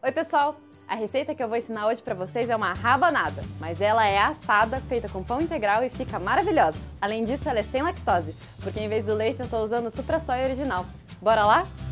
Oi pessoal! A receita que eu vou ensinar hoje pra vocês é uma rabanada, mas ela é assada, feita com pão integral e fica maravilhosa. Além disso, ela é sem lactose, porque em vez do leite eu tô usando o Supra Soia original. Bora lá?